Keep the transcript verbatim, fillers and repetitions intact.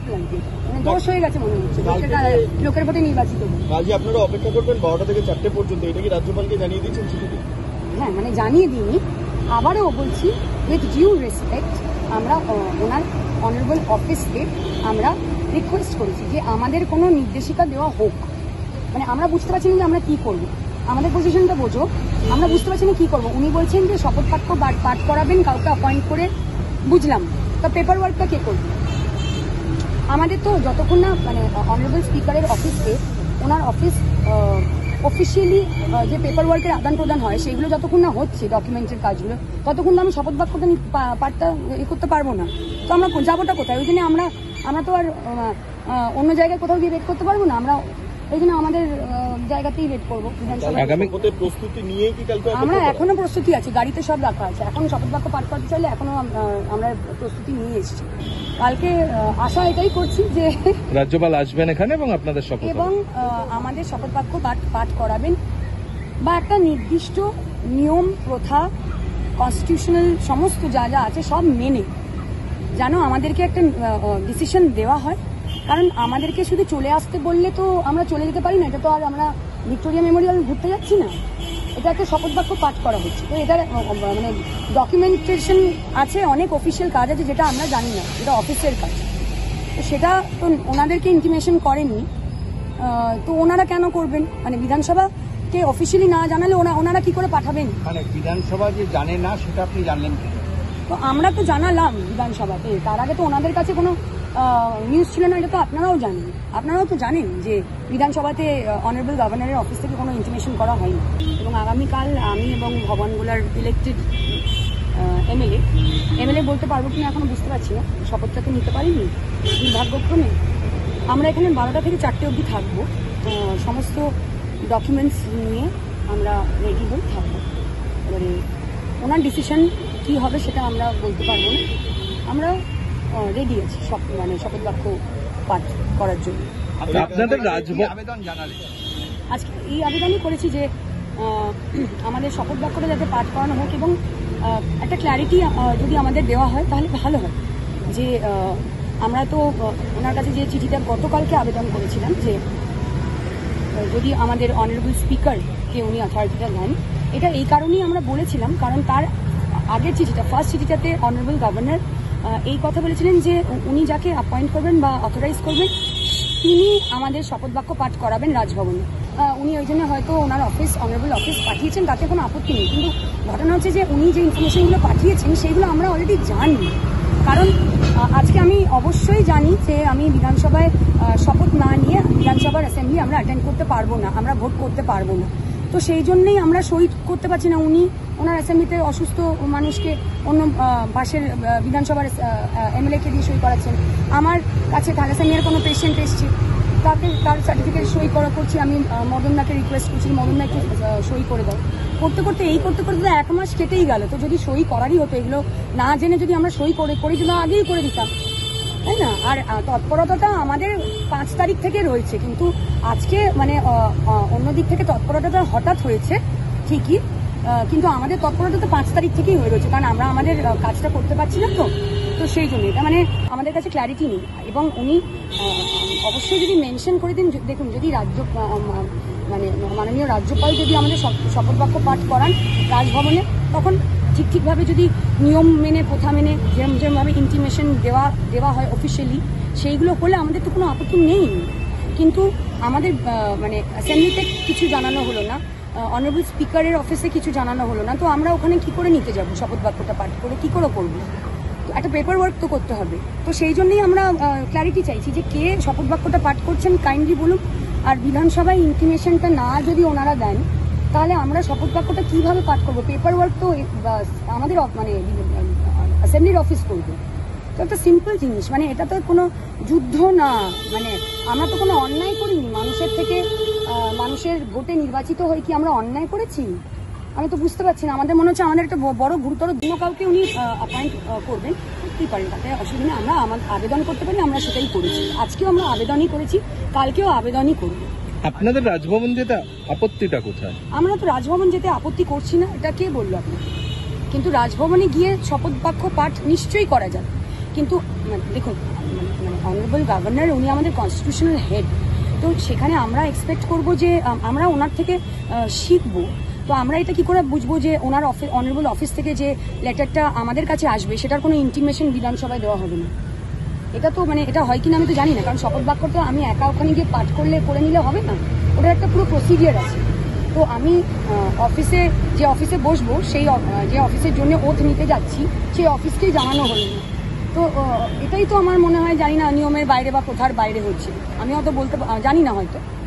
লাগছে, মানে দোষ হয়ে গেছে মনে হচ্ছে, লোকের ভোটে নির্বাচিত। কাজে আপনারা অপেক্ষা করবেন বারোটা থেকে চারটে পর্যন্ত, এটা কি রাজ্যপালকে জানিয়ে দিয়েছেন চিঠিতে? হ্যাঁ, মানে জানিয়ে দিইনি, আবারও বলছি উইথ ডিউ রেসপেক্ট, আমরা ওনার অনারেবল অফিসকে আমরা রিকোয়েস্ট করেছি যে আমাদের কোনো নির্দেশিকা দেওয়া হোক। মানে আমরা বুঝতে পারছি না যে আমরা কী করবো, আমাদের পজিশনটা বোঝো, আমরা বুঝতে পারছি না কী করবো। উনি বলছেন যে শপথ বাক্য পাঠ করাবেন কাউকে অ্যাপয়েন্ট করে, বুঝলাম, তা পেপার ওয়ার্কটা কে করবে? আমাদের তো যতক্ষণ না মানে অনারেবল স্পিকারের অফিসকে ওনার অফিস অফিসিয়ালি যে পেপার ওয়ার্কের আদান প্রদান হয় সেগুলো যতক্ষণ না হচ্ছে, ডকুমেন্টের কাজগুলো, ততক্ষণ তো আমি শপথ বাক্যটা পাঠটা এ করতে পারবো না। তো আমরা যাবোটা কোথায়? ওই জন্য আমরা আমরা তো আর অন্য জায়গায় কোথাও গিয়ে ওয়েট করতে পারবো না, আমরা এই জন্য আমাদের জায়গাতেই ওয়েট করবো। প্রস্তুতি নিয়ে কি কালকে আমরা এখনো প্রস্তুতি আছে, গাড়িতে সব রাখা আছে, এখন শপথ বাক্য পাঠ করতে চাইলে এখনো আমরা প্রস্তুতি নিয়ে এসেছি। কালকে আশা এটাই করছি যে রাজ্যপাল আসবেন এখানে এবং আপনাদের শপথ এবং আমাদের শপথ বাক্য পাঠ পাঠ করাবেন, বা একটা নির্দিষ্ট নিয়ম প্রথা কনস্টিটিউশনাল সমস্ত যা যা আছে সব মেনে যেন আমাদেরকে একটা ডিসিশন দেওয়া হয়। কারণ আমাদেরকে শুধু চলে আসতে বললে তো আমরা চলে যেতে পারি না, এটা তো আর আমরা ভিক্টোরিয়া মেমোরিয়াল ঘুরতে যাচ্ছি না, এটা একটা শপথ বাক্য পাঠ করা হচ্ছে। তো এটার মানে ডকুমেন্টেশন আছে, অনেক অফিসিয়াল কাজ আছে যেটা আমরা জানি না, যেটা অফিসের কাজ, তো সেটা তো ওনাদেরকে ইন্টিমেশন করেননি, তো ওনারা কেন করবেন? মানে বিধানসভাকে অফিসিয়ালি না জানালে ওনা ওনারা কি করে পাঠাবেন? মানে বিধানসভা যে জানে না সেটা আপনি জানলেন কি? তো আমরা তো জানালাম বিধানসভাতে, তার আগে তো ওনাদের কাছে কোনো নিউজ ছিল না, এটা তো আপনারাও জানেন, আপনারাও তো জানেন যে বিধানসভাতে অনারেবল গভর্নরের অফিস থেকে কোনো ইনফরমেশন করা হয়নি। এবং আগামীকাল আমি এবং ভবনগুলার ইলেক্টেড এমএলএ এমএলএ বলতে পারবো কিনা এখনো বুঝতে পারছি না, শপথটা তো নিতে পারিনি দুর্ভাগ্যক্রমে। আমরা এখানে বারোটা থেকে চারটে অবধি থাকবো, সমস্ত ডকুমেন্টস নিয়ে আমরা রেডি হয়ে থাকবো। এবারে ওনার ডিসিশন কী হবে সেটা আমরা বলতে পারবো না, আমরা রেডি আছি সব মানে শপথ বাক্য পাঠ করার জন্য। আপনাদের আবেদন জানালেন আজকে এই আবেদনই করেছি যে আমাদের শপথ বাক্যটা যাতে পাঠ করানো হোক এবং একটা ক্ল্যারিটি যদি আমাদের দেওয়া হয় তাহলে ভালো হয়। যে আমরা তো ওনার কাছে যে চিঠিটা গতকালকে আবেদন করেছিলাম যে যদি আমাদের অনারেবল স্পিকারকে উনি অথরিটিটা নেন, এটা এই কারণেই আমরা বলেছিলাম কারণ তার আগের চিঠিটা ফার্স্ট চিঠিটাতে অনারেবল গভর্নর এই কথা বলেছিলেন যে উনি যাকে অ্যাপয়েন্ট করবেন বা অথরাইজ করবেন তিনি আমাদের শপথ বাক্য পাঠ করাবেন রাজভবনে। উনি ওই জন্য হয়তো ওনার অফিস অনারেবল অফিস পাঠিয়েছেন, তাতে কোনো আপত্তি নেই, কিন্তু ঘটনা হচ্ছে যে উনি যে ইনফরমেশনগুলো পাঠিয়েছেন সেইগুলো আমরা অলরেডি জানি। কারণ আজকে আমি অবশ্যই জানি যে আমি বিধানসভায় শপথ না নিয়ে বিধানসভার অ্যাসেম্বলি আমরা অ্যাটেন্ড করতে পারবো না, আমরা ভোট করতে পারবো না, তো সেই জন্যই আমরা সই করতে পারছি না। উনি ওনার অ্যাসেম্বলিতে অসুস্থ মানুষকে অন্য পাশের বিধানসভার এমএলএকে দিয়ে সই করাচ্ছেন। আমার কাছে থ্যালাসেমিয়ার কোনো পেশেন্ট এসছে, তাকে তার সার্টিফিকেট সই করা করছি, আমি মদনদাকে রিকোয়েস্ট করছি মদনদাকে সই করে দাও, করতে করতে এই করতে করতে তো এক মাস কেটেই গেল। তো যদি সই করারই হতো, এগুলো না জেনে যদি আমরা সই করে করি যদি আগেই করে দিতাম, তাই না? আর তৎপরতাটা আমাদের পাঁচ তারিখ থেকে রয়েছে, কিন্তু আজকে মানে অন্য দিক থেকে তৎপরতাটা হঠাৎ হয়েছে ঠিকই, কিন্তু আমাদের তৎপরতা তো পাঁচ তারিখ থেকেই হয়ে রয়েছে, কারণ আমরা আমাদের কাজটা করতে পারছিলাম তো তো সেই জন্য এটা মানে আমাদের কাছে ক্ল্যারিটি নেই। এবং উনি অবশ্যই যদি মেনশন করে দিন, দেখুন যদি রাজ্য মানে মাননীয় রাজ্যপাল যদি আমাদের শপথ বাক্য পাঠ করান রাজভবনে, তখন ঠিক ঠিকভাবে যদি নিয়ম মেনে প্রথা মেনে যেরকম যেরকমভাবে ইন্টিমেশন দেওয়া দেওয়া হয় অফিসিয়ালি, সেইগুলো হলে আমাদের তো কোনো আপত্তি নেই। কিন্তু আমাদের মানে অ্যাসেম্বলিতে কিছু জানানো হলো না, অনারেবল স্পিকারের অফিসে কিছু জানানো হলো না, তো আমরা ওখানে কি করে নিতে যাব শপথ বাক্যটা পাঠ করে, কি করে করবো? একটা পেপার ওয়ার্ক তো করতে হবে, তো সেই জন্যই আমরা ক্ল্যারিটি চাইছি যে কে শপথ বাক্যটা পাঠ করছেন কাইন্ডলি বলুন। আর বিধানসভায় ইন্টিমেশনটা না যদি ওনারা দেন তাহলে আমরা শপথ বাক্যটা কীভাবে পাঠ করবো? পেপার ওয়ার্ক তো আমাদের মানে অ্যাসেম্বলির অফিস করবে, তো একটা সিম্পল জিনিস, মানে এটা তো কোনো যুদ্ধ না, মানে আমরা তো কোনো অন্যায় করিনি, মানুষের থেকে মানুষের ভোটে নির্বাচিত হয়ে কি আমরা অন্যায় করেছি? আমি তো বুঝতে পারছি না, আমাদের মনে হচ্ছে আমাদের একটা বড় গুরুতর অন্য কাউকে উনি অ্যাপয়েন্ট করবেন, করতেই পারেন, তাতে অসুবিধা নেই। আমরা আমাদের আবেদন করতে পারি, আমরা সেটাই করেছি, আজকেও আমরা আবেদনই করেছি, কালকেও আবেদনই করব। আপনাদের রাজভবন যেতে আপত্তিটা কোথায়? আমরা তো রাজভবন যেতে আপত্তি করছি না, এটা কে বললো আপনাকে? কিন্তু রাজভবনে গিয়ে শপথ বাক্য পাঠ নিশ্চয়ই করা যাবে, কিন্তু মানে দেখুন মানে অনারেবল গভর্নর উনি আমাদের কনস্টিটিউশনাল হেড, তো সেখানে আমরা এক্সপেক্ট করব যে আম, আমরা ওনার থেকে আহ, শিখবো। তো আমরা এটা কি করে বুঝবো যে ওনার অফিস অনারেবল অফিস থেকে যে লেটারটা আমাদের কাছে আসবে সেটার কোনো ইন্টিমেশন বিধানসভায় দেওয়া হবে না? এটা তো মানে এটা হয় কিনা আমি তো জানি না, কারণ শপথ বাক্য তো আমি একা ওখানে গিয়ে পাঠ করলে করে নিলে হবে না, ওটার একটা পুরো প্রসিডিয়ার আছে। তো আমি অফিসে যে অফিসে বসবো সেই অ- আহ, যে অফিসের জন্য ওথ নিতে যাচ্ছি সেই অফিসকেই জানানো হলো না। তো আহ, এটাই তো আমার মনে হয় জানি না নিয়মের বাইরে বা প্রথার বাইরে হচ্ছে, আমি হয়তো বলতে পা- জানি না হয়তো।